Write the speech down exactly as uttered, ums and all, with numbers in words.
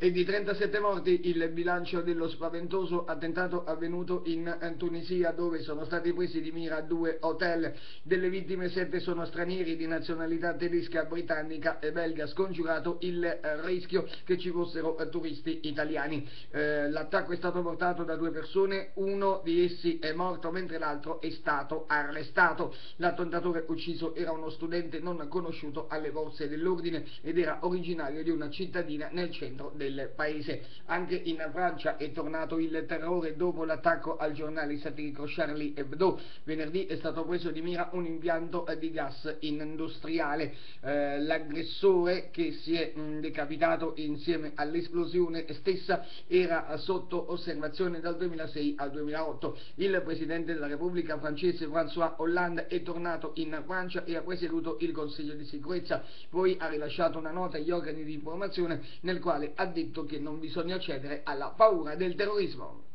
E di trentasette morti il bilancio dello spaventoso attentato avvenuto in Tunisia, dove sono stati presi di mira due hotel. Delle vittime sette sono stranieri di nazionalità tedesca, britannica e belga, scongiurato il rischio che ci fossero turisti italiani. Eh, l'attacco è stato portato da due persone, uno di essi è morto mentre l'altro è stato arrestato. L'attentatore ucciso era uno studente non conosciuto alle forze dell'ordine ed era originario di una cittadina nel centro del paese. Anche in Francia è tornato il terrore dopo l'attacco al giornale satirico Charlie Hebdo. Venerdì è stato preso di mira un impianto di gas industriale. Eh, l'aggressore, che si è mh, decapitato insieme all'esplosione stessa, era sotto osservazione dal duemilasei al duemilaotto. Il presidente della Repubblica francese François Hollande è tornato in Francia e ha presieduto il Consiglio di sicurezza. Poi ha rilasciato una nota agli organi di informazione nel quale ha detto che non bisogna cedere alla paura del terrorismo.